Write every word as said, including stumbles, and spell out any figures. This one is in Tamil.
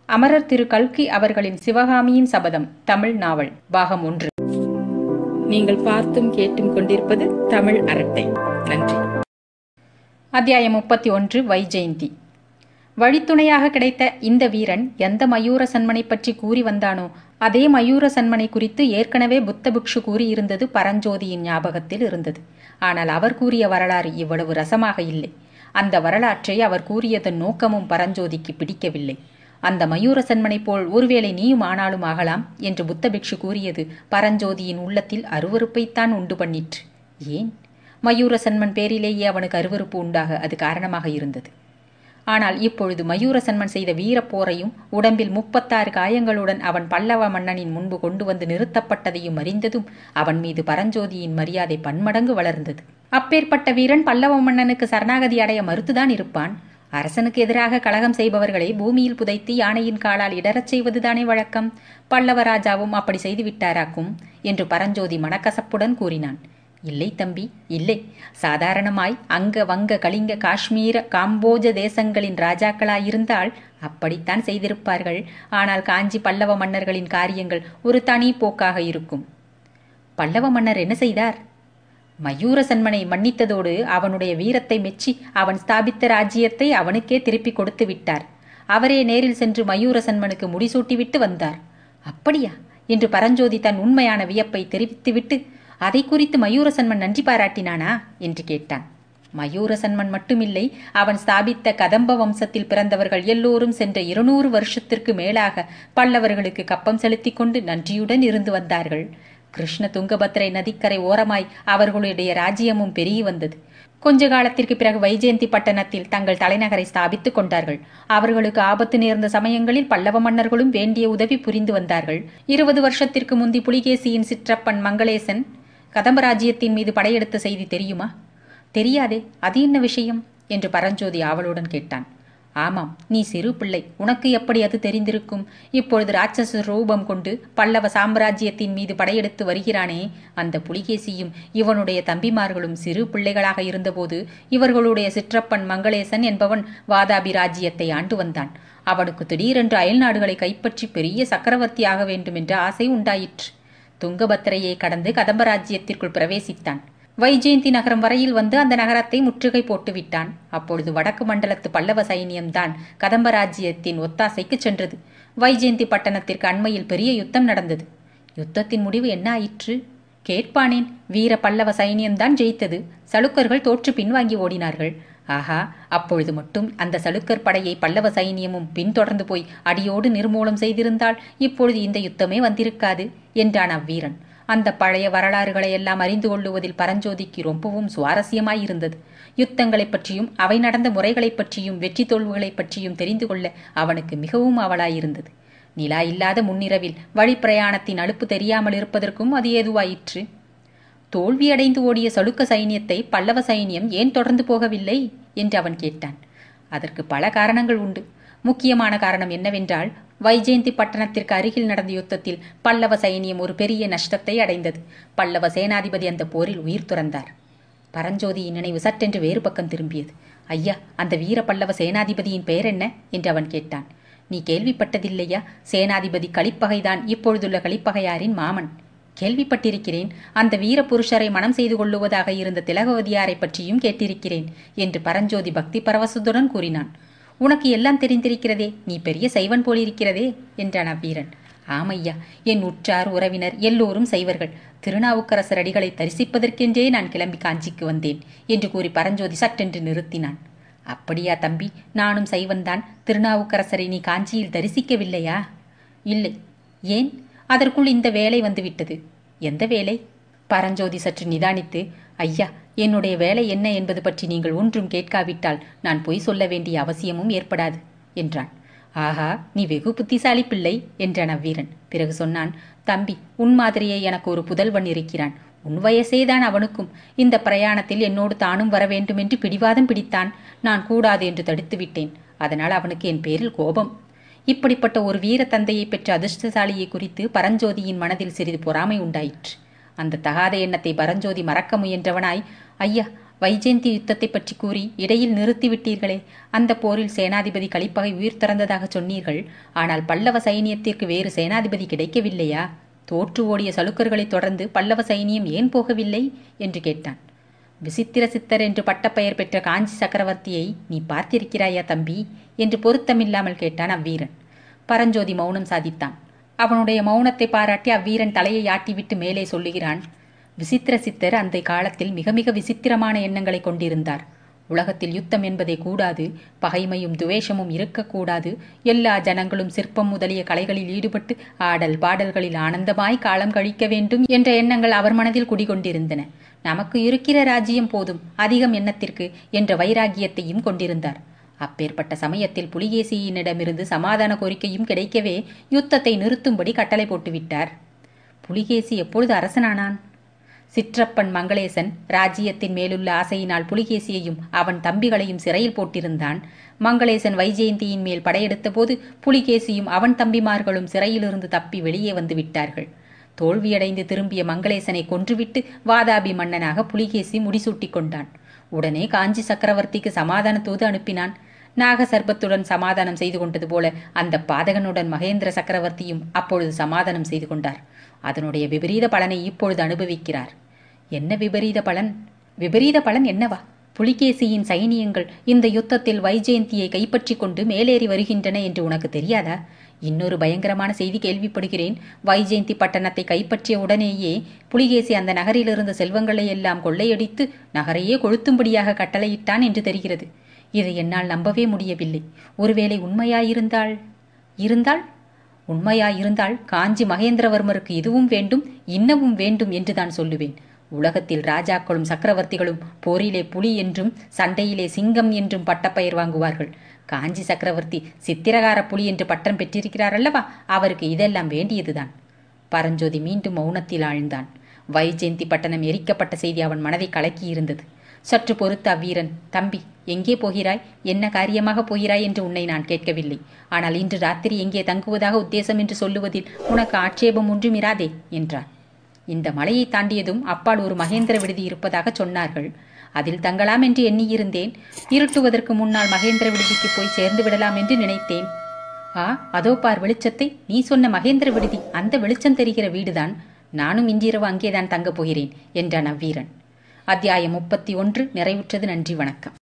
அமரர் திரு கல்கி அவர்களின் சிவகாமியின் சபதம் தமிழ் நாவல் பாகம் ஒன்று. நீங்கள் பார்த்தும் கேட்டும் கொண்டிருப்பது தமிழ் அரட்டை. நன்றி. அத்தியாயம் முப்பத்தி ஒன்று. வைஜெயந்தி. வழித்துணையாக கிடைத்த இந்த வீரன் எந்த மயூர சன்மனை பற்றி கூறி வந்தானோ அதே மயூர சன்மனை குறித்து ஏற்கனவே புத்த பிக்ஷு கூறியிருந்தது பரஞ்சோதியின் ஞாபகத்தில் இருந்தது. ஆனால் அவர் கூறிய வரலாறு இவ்வளவு ரசமாக இல்லை. அந்த வரலாற்றை அவர் கூறியதன் நோக்கமும் பரஞ்சோதிக்கு பிடிக்கவில்லை. அந்த மயூர சன்மனை போல் ஒருவேளை நீயும் ஆனாலும் ஆகலாம் என்று புத்த பிக்ஷு கூறியது பரஞ்சோதியின் உள்ளத்தில் அருவருப்பைத்தான் உண்டு பண்ணிற்று. ஏன்? மயூர சன்மன் பேரிலேயே அவனுக்கு அருவருப்பு உண்டாக அது காரணமாக இருந்தது. ஆனால் இப்பொழுது மயூர சன்மன் செய்த வீரப்போரையும் உடம்பில் முப்பத்தாறு காயங்களுடன் அவன் பல்லவ மன்னனின் முன்பு கொண்டு வந்து நிறுத்தப்பட்டதையும் அறிந்ததும் அவன் மீது பரஞ்சோதியின் மரியாதை பன்மடங்கு வளர்ந்தது. அப்பேற்பட்ட வீரன் பல்லவ மன்னனுக்கு சரணாகதி அடைய மறுத்துதான் இருப்பான். அரசனுக்கு எதிராக கலகம் செய்பவர்களை பூமியில் புதைத்து யானையின் காலால் இடறச் செய்வதுதானே வழக்கம். பல்லவ ராஜாவும் அப்படி செய்து விட்டாராக்கும் என்று பரஞ்சோதி மனக்கசப்புடன் கூறினான். இல்லை தம்பி, இல்லை. சாதாரணமாய் அங்க வங்க கலிங்க காஷ்மீர காம்போஜ தேசங்களின் ராஜாக்களாயிருந்தால் அப்படித்தான் செய்திருப்பார்கள். ஆனால் காஞ்சி பல்லவ மன்னர்களின் காரியங்கள் ஒரு தனி போக்காக இருக்கும். பல்லவ மன்னர் என்ன செய்தார்? மயூர சன்மனை மன்னித்ததோடு அவனுடைய வீரத்தை மெச்சி அவன் ஸ்தாபித்த ராஜ்யத்தை அவனுக்கே திருப்பி கொடுத்து விட்டார். அவரே நேரில் சென்று மயூர சன்மனுக்கு முடிசூட்டிவிட்டு வந்தார். அப்படியா என்று பரஞ்சோதி தன் உண்மையான வியப்பை தெரிவித்துவிட்டு, அதை குறித்து மயூர சன்மன் நன்றி பாராட்டினானா என்று கேட்டான். மயூர சன்மன் மட்டுமில்லை, அவன் ஸ்தாபித்த கதம்ப வம்சத்தில் பிறந்தவர்கள் எல்லோரும் சென்ற இருநூறு வருஷத்திற்கு மேலாக பல்லவர்களுக்கு கப்பம் செலுத்தி கொண்டு நன்றியுடன் இருந்து வந்தார்கள். கிருஷ்ண துங்கபத்ரை நதிக்கரை ஓரமாய் அவர்களுடைய ராஜ்யமும் பெருகி வந்தது. கொஞ்ச காலத்திற்கு பிறகு வைஜெயந்தி பட்டணத்தில் தங்கள் தலைநகரை ஸ்தாபித்துக் கொண்டார்கள். அவர்களுக்கு ஆபத்து நேர்ந்த சமயங்களில் பல்லவ மன்னர்களும் வேண்டிய உதவி புரிந்து வந்தார்கள். இருபது வருஷத்திற்கு முந்தி புலிகேசியின் சிற்றப்பன் மங்களேசன் கதம்ப ராஜ்யத்தின் மீது படையெடுத்த செய்தி தெரியுமா? தெரியாதே, அது என்ன விஷயம் என்று பரஞ்சோதி ஆவலுடன் கேட்டான். ஆமாம், நீ சிறு பிள்ளை, உனக்கு எப்படி அது தெரிந்திருக்கும்? இப்பொழுது ராட்சச ரூபம் கொண்டு பல்லவ சாம்ராஜ்யத்தின் மீது படையெடுத்து வருகிறானே, அந்த புலிகேசியும் இவனுடைய தம்பிமார்களும் சிறு பிள்ளைகளாக இருந்தபோது இவர்களுடைய சிற்றப்பன் மங்களேசன் என்பவன் வாதாபி ராஜ்யத்தை ஆண்டு வந்தான். அவனுக்கு திடீரென்று அயல் நாடுகளை கைப்பற்றி பெரிய சக்கரவர்த்தி ஆக வேண்டும் என்ற ஆசை உண்டாயிற்று. துங்கபத்திரையை கடந்து கதம்ப ராஜ்யத்திற்குள் பிரவேசித்தான். வைஜெயந்தி நகரம் வரையில் வந்து அந்த நகரத்தை முற்றுகை போட்டு விட்டான். அப்பொழுது வடக்கு மண்டலத்து பல்லவ சைனியம்தான் கதம்ப ராஜ்யத்தின் ஒத்தாசைக்கு சென்றது. வைஜெயந்தி பட்டணத்திற்கு அண்மையில் பெரிய யுத்தம் நடந்தது. யுத்தத்தின் முடிவு என்ன ஆயிற்று? கேட்பானேன். வீர பல்லவ சைனியம்தான் ஜெயித்தது. சளுக்கர்கள் தோற்று பின்வாங்கி ஓடினார்கள். ஆஹா, அப்பொழுது மட்டும் அந்த சளுக்கர் படையை பல்லவ சைனியமும் பின்தொடர்ந்து போய் அடியோடு நிர்மூலம் செய்திருந்தால் இப்பொழுது இந்த யுத்தமே வந்திருக்காது என்றான் அவ்வீரன். அந்த பழைய வரலாறுகளை எல்லாம் அறிந்து கொள்ளுவதில் பரஞ்சோதிக்கு ரொம்பவும் சுவாரஸ்யமாயிருந்தது. யுத்தங்களை பற்றியும் அவை நடந்த முறைகளை பற்றியும் வெற்றி தோல்வுகளை பற்றியும் தெரிந்து கொள்ள அவனுக்கு மிகவும் அவலாயிருந்தது. நிலா இல்லாத முன்னிரவில் வழி பிரயாணத்தின் அலுப்பு தெரியாமல் இருப்பதற்கும் அது ஏதுவாயிற்று. தோல்வியடைந்து ஓடிய சளுக்க சைனியத்தை பல்லவ சைனியம் ஏன் தொடர்ந்து போகவில்லை என்று அவன் கேட்டான். அதற்கு பல காரணங்கள் உண்டு. முக்கியமான காரணம் என்னவென்றால், வைஜெயந்தி பட்டணத்திற்கு அருகில் நடந்த யுத்தத்தில் பல்லவ சைனியம் ஒரு பெரிய நஷ்டத்தை அடைந்தது. பல்லவ சேனாதிபதி அந்த போரில் உயிர் துறந்தார். பரஞ்சோதியின் நினைவு சட்டென்று வேறு பக்கம் திரும்பியது. ஐயா, அந்த வீர பல்லவ சேனாதிபதியின் பெயர் என்ன என்று அவன் கேட்டான். நீ கேள்விப்பட்டதில்லையா? சேனாதிபதி கலிப்பகைதான் இப்பொழுதுள்ள கலிப்பகையாரின் மாமன். கேள்விப்பட்டிருக்கிறேன். அந்த வீர புருஷரை மனம் செய்து கொள்ளுவதாக இருந்த திலகவதியாரை பற்றியும் கேட்டிருக்கிறேன் என்று பரஞ்சோதி பக்தி பரவசத்துடன் கூறினான். உனக்கு எல்லாம் தெரிந்திருக்கிறதே, நீ பெரிய சைவன் போலிருக்கிறதே என்றான் அவ்வீரன். ஆமையா, என் உற்றார் உறவினர் எல்லோரும் சைவர்கள். திருநாவுக்கரசர் அடிகளை தரிசிப்பதற்கென்றே நான் கிளம்பி காஞ்சிக்கு வந்தேன் என்று கூறி பரஞ்சோதி சட்டென்று நிறுத்தினான். அப்படியா தம்பி, நானும் சைவன்தான். திருநாவுக்கரசரை நீ காஞ்சியில் தரிசிக்கவில்லையா? இல்லை. ஏன்? அதற்குள் இந்த வேலை வந்துவிட்டது. எந்த வேலை? பரஞ்சோதி சற்று நிதானித்து, ஐயா, என்னுடைய வேலை என்ன என்பது பற்றி நீங்கள் ஒன்றும் கேட்காவிட்டால் நான் பொய் சொல்ல வேண்டிய அவசியமும் ஏற்படாது என்றான். ஆஹா, நீ வெகு புத்திசாலி பிள்ளை என்றான் அவ்வீரன். பிறகு சொன்னான், தம்பி, உன் மாதிரியே எனக்கு ஒரு புதல்வன் இருக்கிறான். உன் வயசேதான் அவனுக்கும். இந்த பிரயாணத்தில் என்னோடு தானும் வர வேண்டும் என்று பிடிவாதம் பிடித்தான். நான் கூடாது என்று தடுத்து விட்டேன். அதனால் அவனுக்கு என் பேரில் கோபம். இப்படிப்பட்ட ஒரு வீர தந்தையை பெற்ற அதிர்ஷ்டசாலியை குறித்து பரஞ்சோதியின் மனதில் சிறிது பொறாமை உண்டாயிற்று. அந்த தகாத எண்ணத்தை பரஞ்சோதி மறக்க முயன்றவனாய், ஐயா, வைஜெயந்தி யுத்தத்தை பற்றி கூறி இடையில் நிறுத்திவிட்டீர்களே. அந்த போரில் சேனாதிபதி கலிப்பகை உயிர் திறந்ததாக சொன்னீர்கள். ஆனால் பல்லவ சைனியத்திற்கு வேறு சேனாதிபதி கிடைக்கவில்லையா? தோற்று ஓடிய சலுக்கர்களை தொடர்ந்து பல்லவ சைனியம் ஏன் போகவில்லை என்று கேட்டான். விசித்திர சித்தர் என்று பட்டப்பெயர் பெற்ற காஞ்சி சக்கரவர்த்தியை நீ பார்த்திருக்கிறாயா தம்பி என்று பொருத்தமில்லாமல் கேட்டான் அவ்வீரன். பரஞ்சோதி மௌனம் சாதித்தான். அவனுடைய மௌனத்தை பாராட்டி அவ்வீரன் தலையை ஆட்டிவிட்டு மேலே சொல்லுகிறான். விசித்திர சித்தர் அந்த காலத்தில் மிக மிக விசித்திரமான எண்ணங்களை கொண்டிருந்தார். உலகத்தில் யுத்தம் என்பதே கூடாது, பகைமையும் துவேஷமும் இருக்கக்கூடாது, எல்லா ஜனங்களும் சிற்பம் முதலிய கலைகளில் ஈடுபட்டு ஆடல் பாடல்களில் ஆனந்தமாய் காலம் கழிக்க வேண்டும் என்ற எண்ணங்கள் அவர் மனதில் குடிகொண்டிருந்தன. நமக்கு இருக்கிற ராஜ்யம் போதும், அதிகம் எண்ணத்திற்கு என்ற வைராகியத்தையும் கொண்டிருந்தார். அப்பேற்பட்ட சமயத்தில் புலிகேசியினிடமிருந்து சமாதான கோரிக்கையும் கிடைக்கவே யுத்தத்தை நிறுத்தும்படி கட்டளை போட்டுவிட்டார். புலிகேசி எப்பொழுது அரசனானான்? சிற்றப்பன் மங்களேசன் ராஜ்யத்தின் மேலுள்ள ஆசையினால் புலிகேசியையும் அவன் தம்பிகளையும் சிறையில் போட்டிருந்தான். மங்களேசன் வைஜெயந்தியின் மேல் படையெடுத்த போது புலிகேசியும் அவன் தம்பிமார்களும் சிறையிலிருந்து தப்பி வெளியே வந்து விட்டார்கள். தோல்வியடைந்து திரும்பிய மங்களேசனை கொன்றுவிட்டு வாதாபி மன்னனாக புலிகேசி முடிசூட்டி கொண்டான். உடனே காஞ்சி சக்கரவர்த்திக்கு சமாதான தூது அனுப்பினான். நாகசர்பத்துடன் சமாதானம் செய்து கொண்டது போல அந்த பாதகனுடன் மகேந்திர சக்கரவர்த்தியும் அப்பொழுது சமாதானம் செய்து கொண்டார். அதனுடைய விபரீத பலனை இப்பொழுது அனுபவிக்கிறார். என்ன விபரீத பலன்? விபரீத பலன் என்னவா? புலிகேசியின் சைனியங்கள் இந்த யுத்தத்தில் வைஜெயந்தியை கைப்பற்றி கொண்டு மேலேறி வருகின்றன என்று உனக்கு தெரியாதா? இன்னொரு பயங்கரமான செய்தி கேள்விப்படுகிறேன். வைஜெயந்தி பட்டணத்தை கைப்பற்றிய உடனேயே புலிகேசி அந்த நகரிலிருந்த செல்வங்களை எல்லாம் கொள்ளையடித்து நகரையே கொளுத்தும்படியாக கட்டளையிட்டான் என்று தெரிகிறது. இதை என்னால் நம்பவே முடியவில்லை. ஒருவேளை உண்மையாயிருந்தால் இருந்தால் உண்மையாயிருந்தால் காஞ்சி மகேந்திரவர்மருக்கு இதுவும் வேண்டும் இன்னமும் வேண்டும் என்று தான் சொல்லுவேன். உலகத்தில் ராஜாக்களும் சக்கரவர்த்திகளும் போரிலே புலி என்றும் சண்டையிலே சிங்கம் என்றும் பட்டப்பெயர் வாங்குவார்கள். காஞ்சி சக்கரவர்த்தி சித்திரகார புலி என்று பட்டம் பெற்றிருக்கிறார் அல்லவா? அவருக்கு இதெல்லாம் வேண்டியதுதான். பரஞ்சோதி மீண்டும் மௌனத்தில் ஆழ்ந்தான். வைஜெயந்தி பட்டணம் எரிக்கப்பட்ட செய்தி அவன் மனதை கலக்கியிருந்தது. சற்று பொறுத்த அவ்வீரன், தம்பி, எங்கே போகிறாய்? என்ன காரியமாக போகிறாய் என்று உன்னை நான் கேட்கவில்லை. ஆனால் இன்று ராத்திரி எங்கே தங்குவதாக உத்தேசம் என்று சொல்லுவதில் உனக்கு ஆட்சேபம் ஒன்றும் இராதே என்றான். இந்த மலையை தாண்டியதும் அப்பால் ஒரு மகேந்திர விடுதி இருப்பதாக சொன்னார்கள். அதில் தங்கலாம் என்று எண்ணியிருந்தேன். இருட்டுவதற்கு முன்னால் மகேந்திர விடுதிக்கு போய் சேர்ந்து விடலாம் என்று நினைத்தேன். ஆ, அதோ பார் வெளிச்சத்தை. நீ சொன்ன மகேந்திர விடுதி, அந்த வெளிச்சம் தெரிகிற வீடுதான். நானும் இன்றிரவு அங்கேதான் தங்கப் போகிறேன் என்றான் அவ்வீரன். அத்தியாயம் முப்பத்தி ஒன்று நிறைவுற்றது. நன்றி, வணக்கம்.